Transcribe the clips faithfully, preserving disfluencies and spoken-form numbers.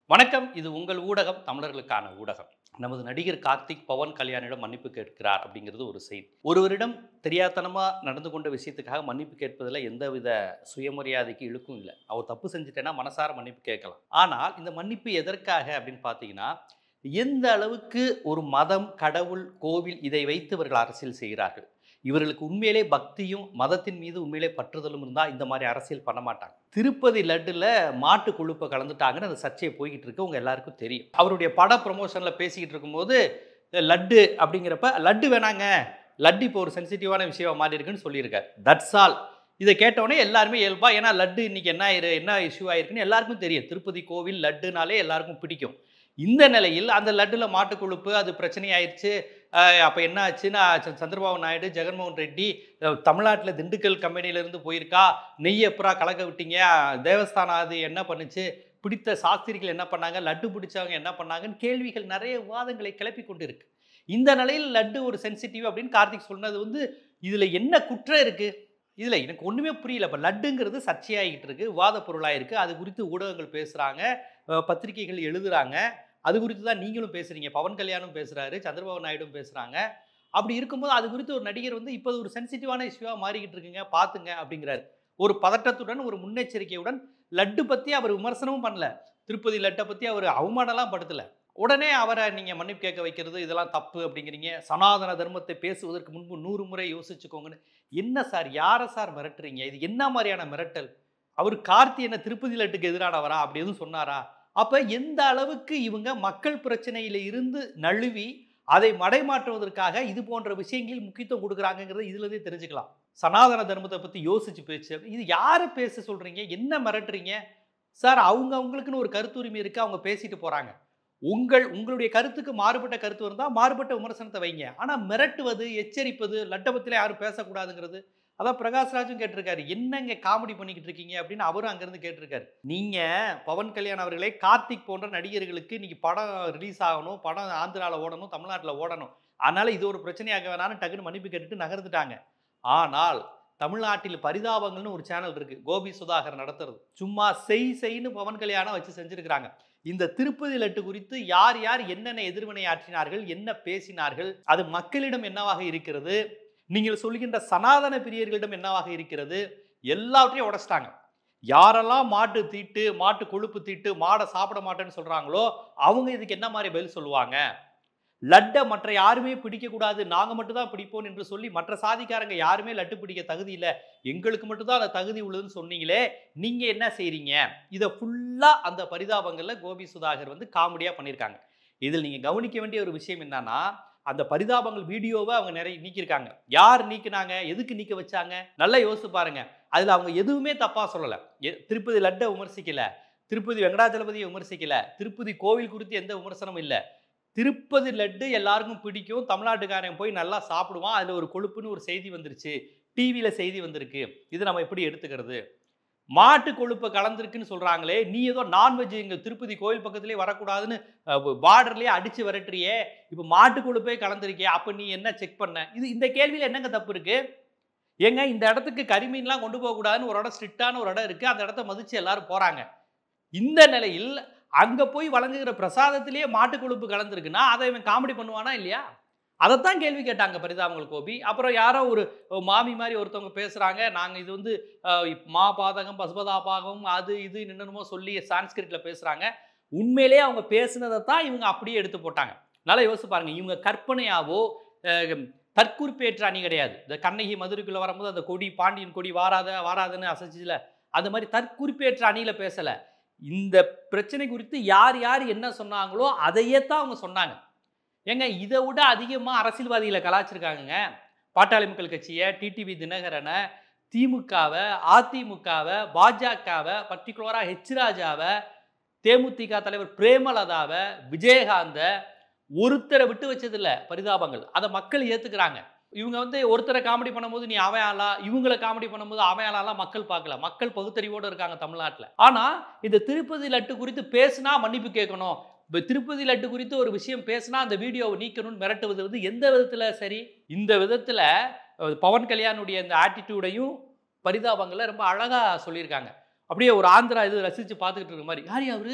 வணக்கம். இது உங்கள் ஊடகம், தமிழர்களுக்கான ஊடகம். நமது நடிகர் கார்த்திக் பவன் கல்யாணிடம் மன்னிப்பு கேட்கிறார் அப்படிங்கிறது ஒரு செய்தி. ஒருவரிடம் தெரியாத்தனமா நடந்து கொண்ட விஷயத்துக்காக மன்னிப்பு கேட்பதில் எந்தவித சுயமரியாதைக்கு இழுக்கும் இல்லை. அவர் தப்பு செஞ்சுட்டேன்னா மனசார மன்னிப்பு கேட்கலாம். ஆனால் இந்த மன்னிப்பு எதற்காக அப்படின்னு பார்த்தீங்கன்னா, எந்த அளவுக்கு ஒரு மதம், கடவுள், கோவில் இதை வைத்து இவர்கள் அரசியல் செய்கிறார்கள். இவர்களுக்கு உண்மையிலே பக்தியும் மதத்தின் மீது உண்மையிலே பற்றுதலும் இருந்தால் இந்த மாதிரி அரசியல் பண்ண மாட்டாங்க. திருப்பதி லட்டுல மாட்டு கொழுப்பை கலந்துட்டாங்கன்னு அந்த சர்ச்சை போய்கிட்டு இருக்கு. உங்க எல்லாருக்கும் தெரியும். அவருடைய பட ப்ரமோஷன்ல பேசிக்கிட்டு இருக்கும்போது லட்டு அப்படிங்கிறப்ப லட்டு வேணாங்க, லட்டு இப்போ ஒரு சென்சிட்டிவான விஷயமா மாறி இருக்குன்னு சொல்லியிருக்காரு. That's all. இதை கேட்டவுடனே எல்லாருமே இயல்பா, ஏன்னா லட்டு இன்னைக்கு என்ன ஆயிரு என்ன இஷ்யூ ஆயிருக்குன்னு எல்லாருக்கும் தெரியும். திருப்பதி கோவில் லட்டுனாலே எல்லாருக்கும் பிடிக்கும். இந்த நிலையில் அந்த லட்டுல மாட்டு கொழுப்பு அது பிரச்சனை ஆயிடுச்சு. அப்போ என்ன ஆச்சுன்னா, சந்திரபாபு நாயுடு, ஜெகன்மோகன் ரெட்டி தமிழ்நாட்டில் திண்டுக்கல் கம்பெனியிலேருந்து போயிருக்கா, நெய் எப்பரா கலக்க விட்டீங்க, தேவஸ்தானம் அது என்ன பண்ணுச்சு, பிடித்த சாஸ்திரிகள் என்ன பண்ணாங்க, லட்டு பிடிச்சவங்க என்ன பண்ணாங்கன்னு கேள்விகள் நிறைய விவாதங்களை கிளப்பி கொண்டு இருக்கு. இந்த நிலையில் லட்டு ஒரு சென்சிட்டிவ் அப்படின்னு கார்த்திக் சொன்னது வந்து இதில் என்ன குற்றம் இருக்கு? இதில் எனக்கு ஒன்றுமே புரியல. இப்போ லட்டுங்கிறது சர்ச்சையாகிட்டு இருக்கு, விவாத பொருளாக இருக்குது. அது குறித்து ஊடகங்கள் பேசுகிறாங்க, பத்திரிகைகள் எழுதுகிறாங்க. அது குறித்து தான் நீங்களும் பேசுறீங்க. பவன் கல்யாணும் பேசுறாரு, சந்திரபாபு நாயுடும் பேசுறாங்க. அப்படி இருக்கும்போது அது குறித்து ஒரு நடிகர் வந்து இப்போ ஒரு சென்சிட்டிவான இஷ்யூவா மாறிக்கிட்டு இருக்குங்க, பாத்துங்க அப்படிங்கிறாரு. ஒரு பதட்டத்துடன், ஒரு முன்னெச்சரிக்கையுடன் லட்டு பத்தி அவர் விமர்சனமும் பண்ணல. திருப்பதி லட்டை பத்தி அவர் அவமானம்லாம் படுத்தல. உடனே அவரை நீங்க மன்னிப்பு கேட்க வைக்கிறது இதெல்லாம் தப்பு அப்படிங்கிறீங்க. சனாதன தர்மத்தை பேசுவதற்கு முன்பு நூறு முறை யோசிச்சுக்கோங்கன்னு. என்ன சார், யாரை சார் மிரட்டுறீங்க? இது என்ன மாதிரியான மிரட்டல்? அவர் கார்த்தி என்ன திருப்பதி லட்டுக்கு எதிரானவரா? அப்படி எதுவும் சொன்னாரா? அப்ப எந்த அளவுக்கு இவங்க மக்கள் பிரச்சனையில இருந்து நழுவி அதை மடைமாற்றுவதற்காக இது போன்ற விஷயங்களில் முக்கியத்துவம் கொடுக்குறாங்கிறத இதுல இருந்தே தெரிஞ்சுக்கலாம். சனாதன தர்மத்தை பத்தி யோசிச்சு பேச்சு. இது யாரு பேச சொல்றீங்க? என்ன மிரட்டுறீங்க? சார், அவங்க அவங்களுக்குன்னு ஒரு கருத்துரிமை இருக்கு, அவங்க பேசிட்டு போறாங்க. உங்கள் உங்களுடைய கருத்துக்கு மாறுபட்ட கருத்து இருந்தால் மாறுபட்ட விமர்சனத்தை வைங்க. ஆனால் மிரட்டுவது, எச்சரிப்பது, லட்டபத்தில் யாரும் பேசக்கூடாதுங்கிறது, அதான் பிரகாஷ்ராஜும் கேட்டிருக்காரு. என்னங்க காமெடி பண்ணிக்கிட்டு இருக்கீங்க அப்படின்னு அவரும் அங்கேருந்து கேட்டிருக்காரு. நீங்கள் பவன் கல்யாண் அவர்களே, கார்த்திக் போன்ற நடிகர்களுக்கு இன்னைக்கு படம் ரிலீஸ் ஆகணும், படம் ஆந்திராவில் ஓடணும், தமிழ்நாட்டில் ஓடணும், அதனால் இது ஒரு பிரச்சனையாக வேணான்னு டக்குன்னு மன்னிப்பு கேட்டுட்டு நகர்ந்துட்டாங்க. ஆனால் தமிழ்நாட்டில் பரிதாபங்கள்னு ஒரு சேனல் இருக்கு, கோபி சுதாகர் நடத்துறது. சும்மா செய் செய்ன்னு பவன் கல்யாணம் வச்சு செஞ்சிருக்கிறாங்க. இந்த திருப்பதி லட்டு குறித்து யார் யார் என்னென்ன எதிர்வினை ஆற்றினார்கள், என்ன பேசினார்கள், அது மக்களிடம் என்னவாக இருக்கிறது, நீங்கள் சொல்கின்ற சனாதன பிரியர்களிடம் என்னவாக இருக்கிறது, எல்லாவற்றையும் உடைச்சிட்டாங்க. யாரெல்லாம் மாட்டு தீட்டு, மாட்டு கொழுப்பு தீட்டு, மாடை சாப்பிட மாட்டேன்னு சொல்றாங்களோ அவங்க இதுக்கு என்ன மாதிரி பதில் சொல்லுவாங்க? லட்டை மற்ற யாருமே பிடிக்கக்கூடாது, நாங்க மட்டும் தான் பிடிப்போம் என்று சொல்லி மற்ற சாதிக்காரங்க யாருமே லட்டு பிடிக்க தகுதி இல்லை, எங்களுக்கு மட்டும்தான் அந்த தகுதி உள்ளதுன்னு சொன்னீங்களே, நீங்க என்ன செய்றீங்க? இதை ஃபுல்லா அந்த பரிதாபங்கள்ல கோபி சுதாகர் வந்து காமெடியா பண்ணியிருக்காங்க. இதில் நீங்க கவனிக்க வேண்டிய ஒரு விஷயம் என்னன்னா, அந்த பரிதாபங்கள் வீடியோவை அவங்க நிறைய நீக்கியிருக்காங்க. யார் நீக்கினாங்க? எதுக்கு நீக்க வச்சாங்க? நல்லா யோசிச்சு பாருங்க. அதுல அவங்க எதுவுமே தப்பா சொல்லல. திருப்பதி லட்டை விமர்சிக்கல, திருப்பதி வெங்கடாஜலபதியை விமர்சிக்கல, திருப்பதி கோவில் குறித்து எந்த விமர்சனமும் இல்லை. திருப்பதி லட்டு எல்லாருக்கும் பிடிக்கும், தமிழ்நாட்டுக்காரன் போய் நல்லா சாப்பிடுவான், அதில் ஒரு கொழுப்புன்னு ஒரு செய்தி வந்துருச்சு, டிவியில் செய்தி வந்திருக்கு, இது நம்ம எப்படி எடுத்துக்கிறது? மாட்டு கொழுப்பை கலந்துருக்குன்னு சொல்கிறாங்களே, நீ ஏதோ நான்வெஜ் இங்கே திருப்பதி கோயில் பக்கத்துலேயே வரக்கூடாதுன்னு பார்டர்லேயே அடித்து விரட்டுறியே, இப்போ மாட்டு கொழுப்பே கலந்துருக்கியே, அப்போ நீ என்ன செக் பண்ண? இது இந்த கேள்வியில் என்னங்க தப்பு இருக்குது? ஏங்க, இந்த இடத்துக்கு கரிமீன்லாம் கொண்டு போகக்கூடாதுன்னு ஒரு இடம் ஸ்ட்ரிக்டான ஒரு இடம் இருக்குது, அந்த இடத்த மதித்து எல்லாரும் போகிறாங்க. இந்த நிலையில் அங்க போய் வழங்குகிற பிரசாதத்திலேயே மாட்டு கொழுப்பு கலந்துருக்குன்னா அதை இவன் காமெடி பண்ணுவானா இல்லையா? அதைத்தான் கேள்வி கேட்டாங்க பரிதாபங்கள் கோபி. அப்புறம் யாரோ ஒரு மாமி மாதிரி ஒருத்தவங்க பேசுறாங்க, நாங்க இது வந்து மா பாதகம் பசுபதா பாகம் அது இது என்னென்னமோ சொல்லி சான்ஸ்கிரிட்ல பேசுறாங்க. உண்மையிலேயே அவங்க பேசுனதை தான் இவங்க அப்படியே எடுத்து போட்டாங்க. நல்லா யோசிச்சு பாருங்க. இவங்க கற்பனையாவோ தற்குறிப்பேற்ற அணி கிடையாது. இந்த கண்ணகி மதுரைக்குள்ள வரும்போது அந்த கொடி பாண்டியன் கொடி வாராத வாராதுன்னு அசைச்சுல, அந்த மாதிரி தற்குறிப்பேற்ற அணியில பேசல. இந்த பிரச்சனை குறித்து யார் யார் என்ன சொன்னாங்களோ அதையே தான் அவங்க சொன்னாங்க. ஏங்க, இதை விட அதிகமாக அரசியல்வாதிகளை கலாச்சிருக்காங்க. பாட்டாளி மக்கள் கட்சியை, டிடிவி தினகரனை, திமுகவை, அதிமுகவை, பாஜகவை, பர்டிகுலராக ஹெச் ராஜாவை, தேமுதிக தலைவர் பிரேமலதாவை, விஜயகாந்த ஒருத்தரை விட்டு வச்சதில்லை பரிதாபங்கள். அதை மக்கள் ஏற்றுக்கிறாங்க. இவங்க வந்து ஒருத்தரை காமெடி பண்ணும்போது நீ அவயாளா, இவங்களை காமெடி பண்ணும்போது அவயாளாலாம் மக்கள் பார்க்கல. மக்கள் பகுத்தறிவோடு இருக்காங்க தமிழ்நாட்டில். ஆனால் இந்த திருப்பதி லட்டு குறித்து பேசினா மன்னிப்பு கேட்கணும், இப்போ திருப்பதி லட்டு குறித்து ஒரு விஷயம் பேசினா அந்த வீடியோவை நீக்கணும்னு மிரட்டுவது வந்து எந்த விதத்தில் சரி? இந்த விதத்தில் பவன் கல்யாணுடைய இந்த ஆட்டிடியூடையும் பரிதாபங்களை ரொம்ப அழகாக சொல்லியிருக்காங்க. அப்படியே ஒரு ஆந்திரா இது ரசித்து பார்த்துக்கிட்டு இருக்க மாதிரி, யார் அவரு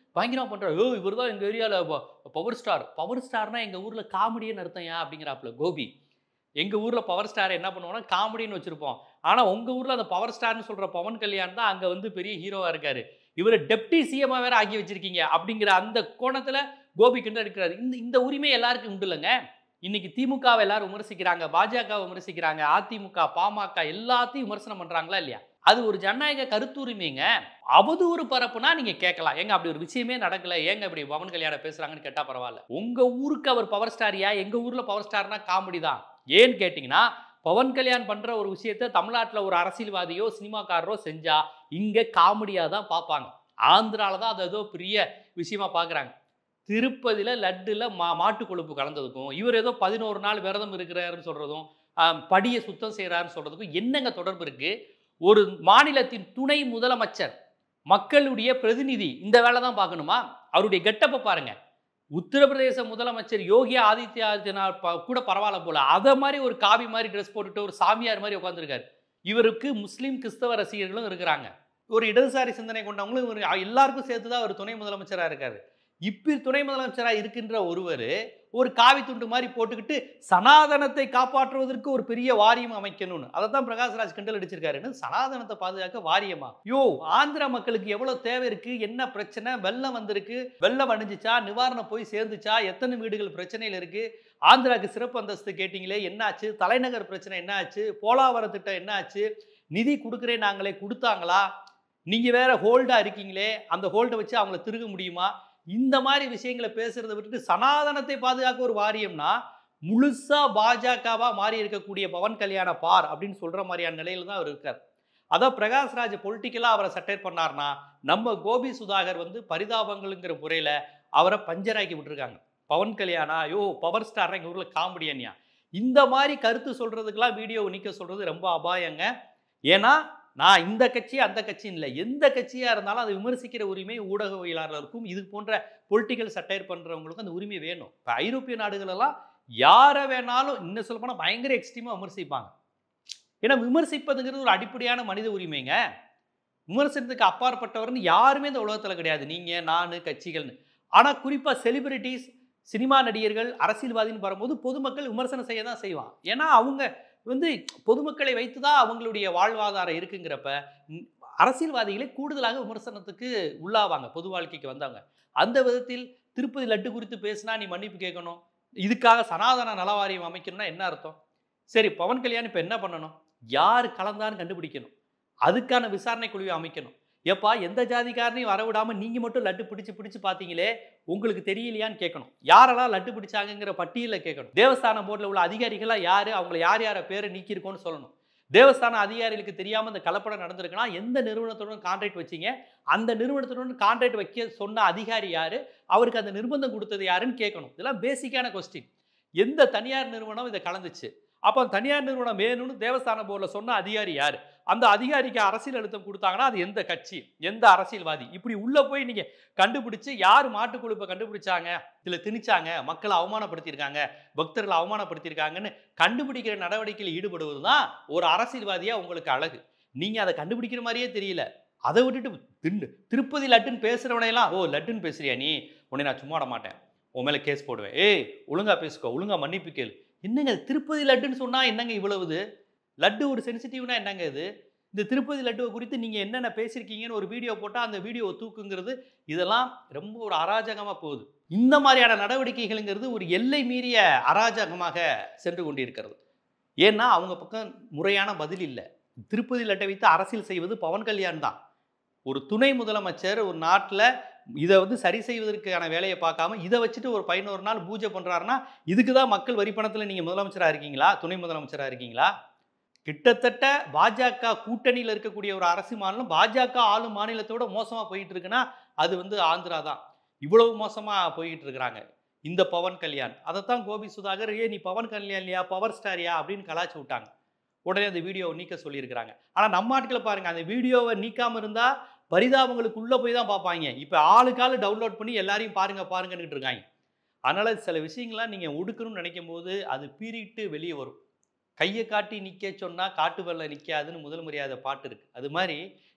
பயங்கரமா பண்றாரு. "ஓ! இவர் தான் எங்க ஏரியால ப பவர் ஸ்டார். பவர் ஸ்டார்னா எங்க ஊர்ல காமெடின்னு அர்த்தம்யா" அப்படிங்கிறாப்ல கோபி. எங்க ஊர்ல பவர் ஸ்டார் என்ன பண்ணுவோம்னா, காமெடின்னு வச்சிருப்போம். ஆனா உங்க ஊர்ல அந்த பவர் ஸ்டார்ன்னு சொல்ற பவன் கல்யாண் தான் அங்க வந்து பெரிய ஹீரோவா இருக்காரு. இவர டெப்டி சிஎம்மா வேற ஆக்கி வச்சிருக்கீங்க. அப்படிங்கிற அந்த கோணத்துல கோபி கிண்டல் அடிக்கிறாரு. இந்த இந்த உரிமை எல்லாருக்கும் உண்டுல்லங்க. இன்னைக்கு திமுகவ எல்லாரும் விமர்சிக்கிறாங்க. பாஜகவ விமர்சிக்கிறாங்க. அதிமுக, பாமக எல்லாத்தையும் விமர்சனம் பண்றாங்களா இல்லையா? அது ஒரு ஜனநாயக கருத்துரிமைங்க. அவதூறு பரப்புனா நீங்க கேட்கலாம். ஏங்க அப்படி ஒரு விஷயமே நடக்கல. ஏங்க இப்படி பவன் கல்யாணம் பேசுறாங்கன்னு கேட்டா பரவால்ல. உங்க ஊருக்கு அவர் பவர் ஸ்டார்யா? எங்க ஊர்ல பவர் ஸ்டார்னா காமெடி தான். ஏன்னு கேட்டீங்கன்னா, பவன் கல்யாண் பண்ற ஒரு விஷயத்த தமிழ்நாட்டுல ஒரு அரசியல்வாதியோ, சினிமாக்காரரோ செஞ்சா, இங்க காமெடியா தான் பார்ப்பாங்க. ஆந்திரால தான் அது ஏதோ பெரிய விஷயமா பார்க்குறாங்க. திருப்பதியில லட்டுல மா மாட்டு கொழுப்பு கலந்ததுக்கும், இவர் ஏதோ பதினொன்று நாள் விரதம் இருக்கிறாருன்னு சொல்றதும், அ படிய சுத்தம் செய்றாருன்னு சொல்றதுக்கும் என்னங்க தொடர்பு இருக்கு? ஒரு மாநிலத்தின் துணை முதலமைச்சர், மக்களுடைய பிரதிநிதி இந்த வேல தான் பார்க்கணுமா? அவருடைய கெட்டப்ப பாருங்க. உத்தரப்பிரதேச முதலமைச்சர் யோகி ஆதித்யநாத் ப கூட பரவால்ல போல. அத மாரி ஒரு காவி மாரி டிரெஸ் போட்டுட்டு ஒரு சாமியார் மாரி உட்கார்ந்திருக்காரு. இவருக்கு முஸ்லிம், கிறிஸ்தவ ரசிகர்களும் இருக்கிறாங்க. ஒரு இடதுசாரி சிந்தனை கொண்டவங்களும் இவரு எல்லாருக்கும் சேர்த்து தான் அவர் துணை முதலமைச்சரா இருக்காரு. இப்படி துணை முதலமைச்சரா இருக்கின்ற ஒருவரு, ஒரு காவி துண்டு மாரி போட்டுக்கிட்டு, சனாதனத்தை காப்பாற்றுவதற்கு ஒரு பெரிய வாரியம் அமைக்கணும்னு. அதத்தான் பிரகாஷ்ராஜ் கிண்டல் அடிச்சிருக்காரு. என்னது சனாதனத்த பாதுகாக்க வாரியமா? யோவ்! ஆந்திரா மக்களுக்கு எவ்வளவு தேவை இருக்கு? என்ன பிரச்சனை? வெள்ளம் வந்திருக்கு. வெள்ளம் அடிஞ்சுச்சா? நிவாரணம் போய் சேர்ந்துச்சா? எத்தன வீடுகள் பிரச்சனையில இருக்கு? ஆந்திராக்கு சிறப்பு அந்தஸ்து கேட்டீங்களே என்ன ஆச்சு? தலைநகர் பிரச்சனை என்ன ஆச்சு? போலாவரம் திட்டம் என்ன ஆச்சு? நிதி குடுக்குறேன் நாங்களே குடுத்தாங்களா? நீங்க வேற ஹோல்டா இருக்கீங்களே, அந்த ஹோல்ட வச்சு அவங்கள திருக முடியுமா? இந்த மாரி விஷயங்கள பேசுறத விட்டுட்டு சனாதனத்தை பாதுகாக்க ஒரு வாரியம்னா, முழுசா பாஜகவா மாறி இருக்கக்கூடிய பவன் கல்யாண பார் அப்படின்னு சொல்ற மாரியான நிலையில தான் அவர் இருக்கார். அதான் பிரகாஷ்ராஜ் பொலிட்டிக்கலா அவர சட்டையர் பண்ணார்னா, நம்ம கோபி சுதாகர் வந்து பரிதாபங்கள்ங்கிற முறையில அவர பஞ்சராக்கி விட்டுருக்காங்க. பவன் கல்யாணா, யோ பவர் ஸ்டார்னா எங்க ஊர்ல காமெடியன்யா. இந்த மாரி கருத்து சொல்றதுக்கெல்லாம் வீடியோவ நீக்க சொல்றது ரொம்ப அபாயங்க. ஏன்னா, நான் இந்த கட்சி, அந்த கட்சின்னு இல்ல. எந்த கட்சியா இருந்தாலும் அத விமர்சிக்கிற உரிமை ஊடகவியலாளருக்கும், இது போன்ற பொலிட்டிக்கல் சட்டையர் பண்றவங்களுக்கும் அந்த உரிமை வேணும். இப்ப ஐரோப்பிய நாடுகள் எல்லாம் யார வேணாலும் இன்னும் சொல்லப்போனா பயங்கர எக்ஸ்ட்ரீமா விமர்சிப்பாங்க. ஏன்னா விமர்சிப்பதுங்கிறது ஒரு அடிப்படையான மனித உரிமைங்க. விமர்சனத்துக்கு அப்பாற்பட்டவர்ன்னு யாருமே இந்த உலகத்துல கிடையாது. நீங்க, நானு, கட்சிகள்னு. ஆனா குறிப்பா செலிபிரிட்டீஸ், சினிமா நடிகர்கள், அரசியல்வாதின்னு வரும்போது பொதுமக்கள் விமர்சனம் செய்ய தான் செய்வான். ஏன்னா அவங்க வந்து பொதுமக்களை வைத்து தான் அவங்களுடைய வாழ்வாதாரம் இருக்குங்கிறப்ப, ம் அரசியல்வாதிகளே கூடுதலாக விமர்சனத்துக்கு உள்ளாவாங்க, பொது வாழ்க்கைக்கு வந்தவங்க. அந்த விதத்தில் திருப்பதி லட்டு குறித்து பேசினா நீ மன்னிப்பு கேட்கணும். இதுக்காக சனாதன நல வாரியம் அமைக்கணும்னா என்ன அர்த்தம்? சரி பவன் கல்யாண் இப்ப என்ன பண்ணணும்? யார் கலந்தான்னு கண்டுபிடிக்கணும். அதுக்கான விசாரணை குழுவை அமைக்கணும். "ஏப்பா எந்த ஜாதிக்காரனையும் வரவிடாம நீங்க மட்டும் லட்டு பிடிச்சு பிடிச்சு பார்த்தீங்களே, உங்களுக்கு தெரியலையான்னு?" கேட்கணும். யாரெல்லாம் லட்டு பிடிச்சாங்கங்கிற பட்டியல கேட்கணும். தேவஸ்தான போர்ட்ல உள்ள அதிகாரிகள்லாம் யாரு? அவங்கள யார் யார பேர நீக்கியிருக்கோம்னு சொல்லணும். தேவஸ்தான அதிகாரிகளுக்கு தெரியாம இந்த கலப்படம் நடந்திருக்குன்னா, எந்த நிறுவனத்துடன் கான்ட்ராக்ட் வச்சீங்க? அந்த நிறுவனத்துடன் கான்ட்ராக்ட் வைக்க சொன்ன அதிகாரி யாரு? அவருக்கு அந்த நிர்பந்தம் குடுத்தது யாருன்னு கேட்கணும். இதெல்லாம் பேசிக்கான கொஸ்டின். எந்த தனியார் நிறுவனம் இத கலந்துச்சு? அப்ப அந்த தனியார் நிறுவனம் வேணும்னு தேவஸ்தான போர்ட்ல சொன்ன அதிகாரி யாரு? அந்த அதிகாரிக்கு அரசியல் அழுத்தம் குடுத்தாங்கன்னா, அது எந்த கட்சி? எந்த அரசியல்வாதி? இப்படி உள்ள போய் நீங்க கண்டுபிடிச்சு, யார் மாட்டு கொழுப்ப கண்டுபிடிச்சாங்க? இதுல திணிச்சாங்க, மக்கள அவமானப்படுத்தியிருக்காங்க, பக்தர்கள அவமானப்படுத்தியிருக்காங்கன்னு கண்டுபிடிக்கிற நடவடிக்கையில ஈடுபடுவது தான் ஒரு அரசியல்வாதியா உங்களுக்கு அழகு. நீங்க அத கண்டுபிடிக்கிற மாரியே தெரியல. அத விட்டுட்டு திண்டு திருப்பதி லட்டுன்னு பேசுறவனையெல்லாம், "ஓ! லட்டுன்னு பேசுறியா நீ? உன்னை நான் சும்மா விட மாட்டேன். உன் மேல கேஸ் போடுவேன். ஏய்! ஒழுங்கா பேசிக்கோ. ஒழுங்கா மன்னிப்பு கேளு." என்னங்க திருப்பதி லட்டுன்னு சொன்னா என்னங்க இவ்வளவு இது? லட்டு ஒரு சென்சிட்டிவ்னா என்னங்க இது? இந்த திருப்பதி லட்டுவ குறித்து நீங்க என்னென்ன பேசியிருக்கீங்கன்னு ஒரு வீடியோ போட்டா, அந்த வீடியோவ தூக்குங்கிறது, இதெல்லாம் ரொம்ப ஒரு அராஜகமா போகுது. இந்த மாரியான நடவடிக்கைகள்ங்கிறது ஒரு எல்லை மீறிய அராஜகமாக சென்று கொண்டிருக்கிறது. ஏன்னா, அவங்க பக்கம் முறையான பதில் இல்ல. திருப்பதி லட்டை வைத்து அரசியல் செய்வது பவன் கல்யாண் தான். ஒரு துணை முதலமைச்சர் ஒரு நாட்ல இத வந்து சரி செய்வதற்கான வேலைய பார்க்காம, இத வச்சுட்டு ஒரு பதினொன்று நாள் பூஜை பண்றாருன்னா, இதுக்கு தான் மக்கள் வரி பணத்துல நீங்க முதலமைச்சரா இருக்கீங்களா? துணை முதலமைச்சரா இருக்கீங்களா? கிட்டத்தட்ட பாஜக கூட்டணியில இருக்கக்கூடிய ஒரு அரசு மாநிலம், பாஜக ஆளும் மாநிலத்தோட மோசமா போயிட்டு இருக்குன்னா, அது வந்து ஆந்திரா தான். இவ்வளவு மோசமா போயிட்டு இருக்கிறாங்க. இந்த பவன் கல்யாண். அதத்தான் கோபி சுதாகர், "ஏய் நீ பவன் கல்யாண்யா, பவர் ஸ்டார்யா" அப்படின்னு கலாய்ச்சு விட்டாங்க. உடனே அந்த வீடியோவ நீக்க சொல்லியிருக்கிறாங்க. ஆனா நம்ம ஆட்கள பாருங்க, அந்த வீடியோவ நீக்காம இருந்தா, பரிதாபங்களுக்கு உள்ள போய் தான் பார்ப்பாய்ங்க. இப்ப ஆளுக்கு ஆளு டவுன்லோட் பண்ணி எல்லாரையும் பாருங்க பாருங்கன்னுட்டு இருக்காய்ங்க. அதனால சில விஷயங்கள்லாம் நீங்க ஒடுக்கணும்னு நினைக்கும்போது, அது பீறிட்டு வெளிய வரும். கைய காட்டி நிக்க சொன்னா காட்டு வெள்ளம் நிக்காதுன்னு முதல் மரியாதை பாட்டு இருக்கு. அது மாரி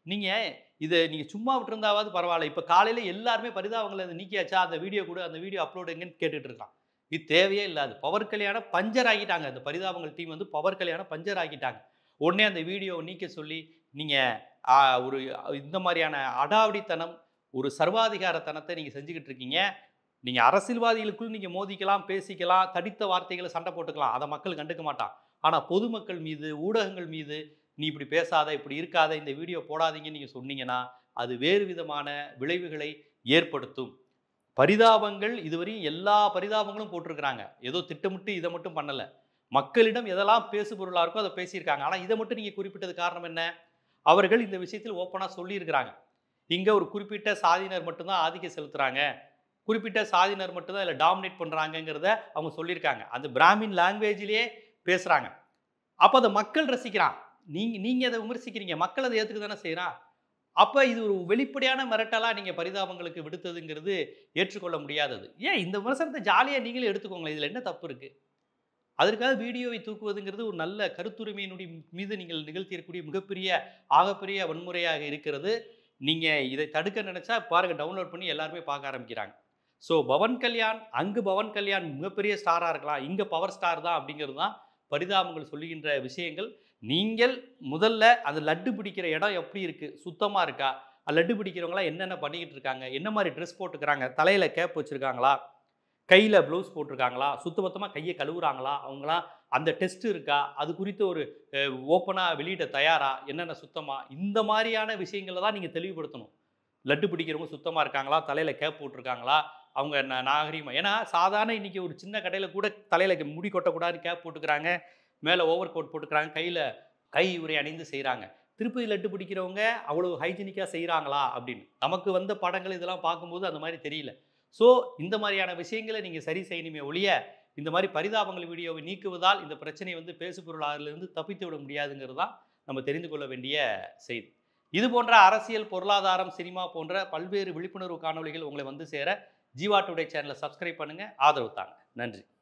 நீங்கள் இதை நீங்கள் சும்மா விட்டுருந்தாவது பரவாயில்ல. இப்போ காலையில் எல்லாருமே பரிதாபங்களை அதை நீக்கியாச்சா, அந்த வீடியோ கூட அந்த வீடியோ அப்லோட் எங்கன்னு கேட்டுட்டு இருக்கான். இது தேவையே இல்லாது. பவர் கல்யாண பஞ்சர் ஆகிட்டாங்க. அந்த பரிதாபங்கள் டீம் வந்து பவர் கல்யாண பஞ்சர் ஆகிட்டாங்க. உடனே அந்த வீடியோவை நீக்க சொல்லி நீங்கள் ஒரு இந்த மாதிரியான அடாவடித்தனம், ஒரு சர்வாதிகாரத்தனத்தை நீங்கள் செஞ்சுக்கிட்டு இருக்கீங்க. நீங்க அரசியல்வாதிகளுக்குள் நீங்க மோதிக்கலாம், பேசிக்கலாம், தடித்த வார்த்தைகளை சண்டை போட்டுக்கலாம். அதை மக்கள் கண்டுக்க மாட்டான். ஆனா பொதுமக்கள் மீது, ஊடகங்கள் மீது நீ இப்படி பேசாத, இப்படி இருக்காத, இந்த வீடியோ போடாதீங்கன்னு நீங்க சொன்னீங்கன்னா, அது வேறு விதமான விளைவுகளை ஏற்படுத்தும். பரிதாபங்கள் இதுவரையும் எல்லா பரிதாபங்களும் போட்டிருக்கிறாங்க. ஏதோ திட்டமிட்டு இதை மட்டும் பண்ணல. மக்களிடம் எதெல்லாம் பேசு பொருளா இருக்கோ அதை பேசியிருக்காங்க. ஆனா இதை மட்டும் நீங்க குறிப்பிட்டது காரணம் என்ன? அவர்கள் இந்த விஷயத்தில் ஓப்பனா சொல்லியிருக்கிறாங்க. இங்க ஒரு குறிப்பிட்ட சாதியினர் மட்டும்தான் ஆதிக்கம் செலுத்துறாங்க. குறிப்பிட்ட சாதியினர் மட்டும் தான் இதில் டாமினேட் பண்ணுறாங்கங்கிறத அவங்க சொல்லியிருக்காங்க. அந்த பிராமின் லாங்குவேஜிலேயே பேசுகிறாங்க. அப்போ அதை மக்கள் ரசிக்கிறான். நீங்க நீங்கள் அதை விமர்சிக்கிறீங்க, மக்கள் அதை ஏற்றுக்க தானே செய்கிறான். அப்போ இது ஒரு வெளிப்படையான மிரட்டலாக நீங்கள் பரிதாபங்களுக்கு விடுத்ததுங்கிறது ஏற்றுக்கொள்ள முடியாதது. ஏன் இந்த விமர்சனத்தை ஜாலியாக நீங்களே எடுத்துக்கோங்களேன், இதில் என்ன தப்பு இருக்குது? அதற்காக வீடியோவை தூக்குவதுங்கிறது ஒரு நல்ல கருத்துரிமையினுடைய மீது நீங்கள் நிகழ்த்தியிருக்கக்கூடிய மிகப்பெரிய ஆகப்பெரிய வன்முறையாக இருக்கிறது. நீங்கள் இதை தடுக்க நினச்சா பாருங்கள், டவுன்லோட் பண்ணி எல்லாருமே பார்க்க ஆரம்பிக்கிறாங்க. ஸோ பவன் கல்யாண், அங்கு பவன் கல்யாண் மிகப்பெரிய ஸ்டாராக இருக்கலாம், இங்கே பவர் ஸ்டார் தான் அப்படிங்கிறது தான் பரிதாபங்கள் சொல்லுகின்ற விஷயங்கள். நீங்கள் முதல்ல அந்த லட்டு பிடிக்கிற இடம் எப்படி இருக்குது, சுத்தமாக இருக்கா, லட்டு பிடிக்கிறவங்களாம் என்னென்ன பண்ணிக்கிட்டு இருக்காங்க, என்ன மாதிரி ட்ரெஸ் போட்டுக்கிறாங்க, தலையில் கேப் வச்சுருக்காங்களா, கையில் ப்ளவுஸ் போட்டிருக்காங்களா, சுத்தபத்தமாக கையை கழுவுறாங்களா, அவங்களாம் அந்த டெஸ்ட் இருக்கா, அது குறித்து ஒரு ஓப்பனாக வெளியிட தயாரா, என்னென்ன சுத்தமாக, இந்த மாதிரியான விஷயங்களை தான் நீங்கள் தெளிவுபடுத்தணும். லட்டு பிடிக்கிறவங்க சுத்தமாக இருக்காங்களா, தலையில் கேப் போட்டிருக்காங்களா, அவங்க ந நாகரீகமாக. ஏன்னா சாதாரண இன்றைக்கி ஒரு சின்ன கடையில் கூட தலையில் முடி கொட்டக்கூடாதுன்னு கேப் போட்டுக்கிறாங்க, மேலே ஓவர் கோட் போட்டுக்கிறாங்க, கையில் கை உரை அணிந்து செய்கிறாங்க. திருப்பதி லட்டு பிடிக்கிறவங்க அவ்வளோ ஹைஜீனிக்காக செய்கிறாங்களா அப்படின்னு நமக்கு வந்த படங்கள் இதெல்லாம் பார்க்கும்போது அந்த மாதிரி தெரியல. ஸோ இந்த மாதிரியான விஷயங்களை நீங்கள் சரி செய்யணுமே ஒழிய, இந்த மாதிரி பரிதாபங்கள் வீடியோவை நீக்குவதால் இந்த பிரச்சனை வந்து பேசுபொருளாதிலிருந்து தப்பித்து விட முடியாதுங்கிறது தான் நம்ம தெரிந்து கொள்ள வேண்டிய செய்தி. இது போன்ற அரசியல், பொருளாதாரம், சினிமா போன்ற பல்வேறு விழிப்புணர்வு காணொளிகள் உங்களை வந்து சேர ஜீவா டுடே சேனலை சப்ஸ்கிரைப் பண்ணுங்கள், ஆதரவு தாங்க. நன்றி.